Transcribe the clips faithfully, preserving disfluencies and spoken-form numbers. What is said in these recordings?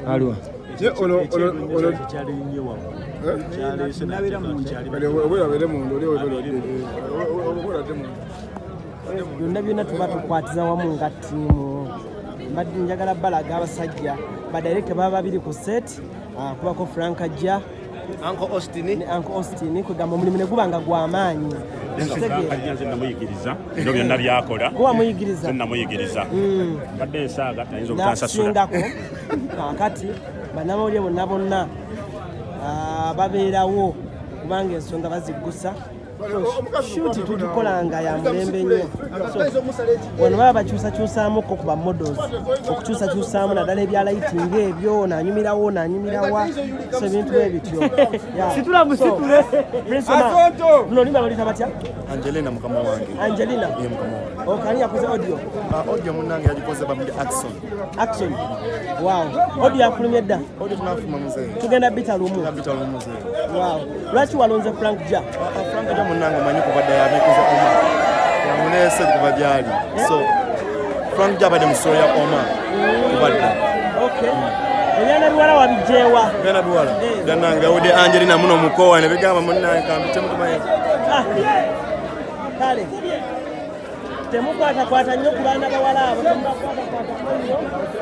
Alwa. Je ono ono ono cyari nyewa. Cyari sinabira mu cyari. Kale obula bere mu ndo leo leo. Obula de mu. Byonna byonna tuba tukwatiza wamu nga ttiimu. Mbadde njagala balaga abasajja ba director baba babiri ku set kubako Frank Ajja Uncle Austin ne Uncle Austin kugamba omulimu ne gubanga gw'amaanyi. Nze namuyigiriza ndo byonna byakola. Kuba muyigiriza. Nze namuyigiriza. Mbadde ensaaga tayinza obutansasula. Nasingako kakati bannamawulire bonna bonna babeerawo kubanga ensonga baziggusa. Shuti tutukolanga ya mulembe nnyo. Wano baba bakyusakyusaamuko ku ba models okukyusakyusaamu naddala ebya lighting ebyo nanyumirawo nanyumirawa so ebintu ebityo situla musitule buno limba balita batya Angelina mukama wange Angelina ye mukama wange okani yakoze audio audio munange yagikoze ba Action Action wow audio yafulumye dda audio tunafuma muzee tugenda bita lumu bita lumu muzee wow lwaki walonze Frank Ja Frank Ja munange manyi kubadde yabikoze kuma yamunese kubajali so Frank Ja bade musoya ya Oma kubadde okay Eliana biwala wabijewa Eliana biwala gananga ode Angelina muno mukowa ne bigamba munange kambite mutumaye ah kale temukwata kwata nnyo ku baana bawala abo temukwata kwata nnyo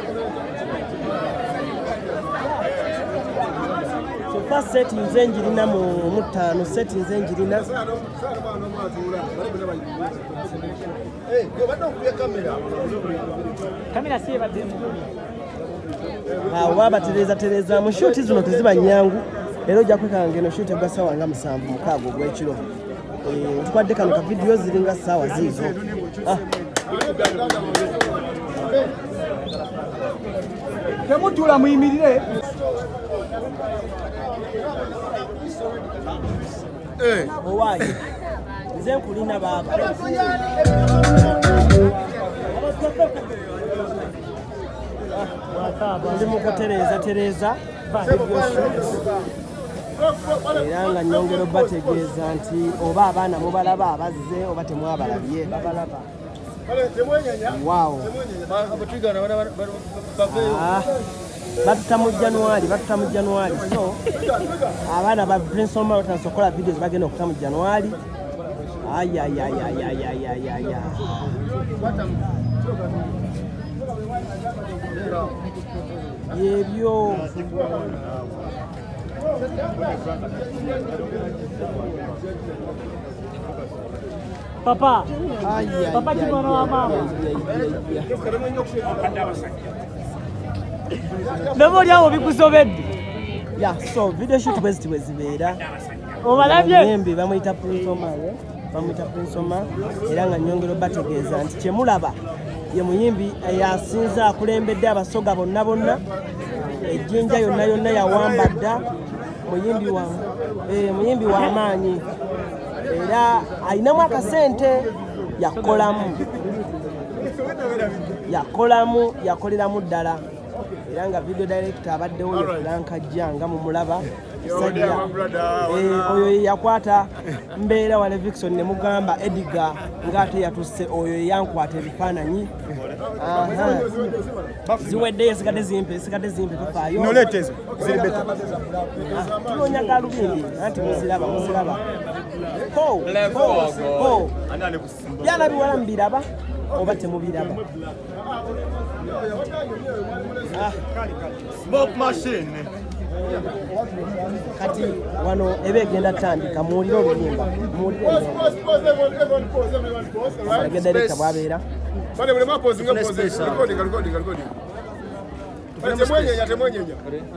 so first set nze njirina mu mutaano set nze njirina eh yo bado kuya kamera kamera si badde awo babatereza tereza mu shoot zino teziba nyangu lero ojja kwekanga eno shoot egwa sawa nga musanvu mukaago ogw'ekiro eh tukwadde kano ka video ziringa sawa zizo ah temutula muyimirire eh owaye nze nkulina baba ndi mukutereza tereza era nga nyongero bategeeza nti oba abaana mubalaba abazze oba temwabalabye babalaba wow batuta mu January batuta mu January so abaana ba Prince Omar otansokola videos bagenda okuta mu January ay ay ay ay ay ay ay ay yebyo papa ay ay papa kimwana wa mama Memori abo bikusobedde ya so video shoot bwezi bwezibeera obalabye nembe bamuyita Prince Omar bamuyita Prince Omar era nga nyongero bategeeza nti kyemulaba ye muyimbi yasinza akulembedde abasoga bonna bonna ejjinja yonna yonna yawambadda muyimbi wa eh muyimbi wa amaanyi era ayinamu akasente yakolamu yakolamu yakoleramu ddala era nga video director abaddewo ye Frank Ajja nga mumulaba sajja eh oyo yakwata mbeera wale Vixen ne mugamba Edgar ngate yatusse oyo yankwata ebifaananyi aha ziwedde yesikade zimpe sikade zimpe tufaayo noletezo ziri beta tunonya kalubindi anti muziraba muziraba ko ko ko anane kusimba yana biwala mbiraba oba temubiraba ah smoke machine kati wano ebegenda tandika muulira oluyimba muulira egenda director bwabeera bale bule mapozi nga pose recording recording recording temwenyenya temwenyenya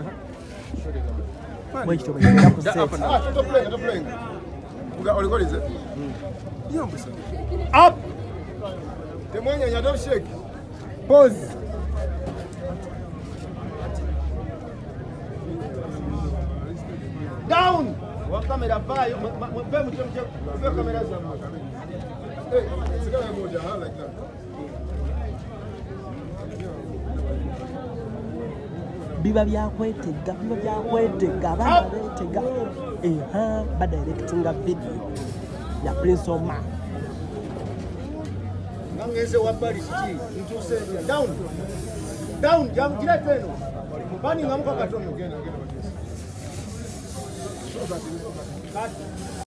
bwe kito bagenda ku set ah stop playing stop playing uga olikolize yombo sana up temwenyenya don't shake pause down wa kamera vayo mpe mche mche kamera zangu eh sikala moja ha like that biba byakwetega biba byakwetega abaana betega eha ba directinga video ya Prince Omar ngangeze wabali kiki ntuse down down jam kile teno Bani ngamuka katono genda genda.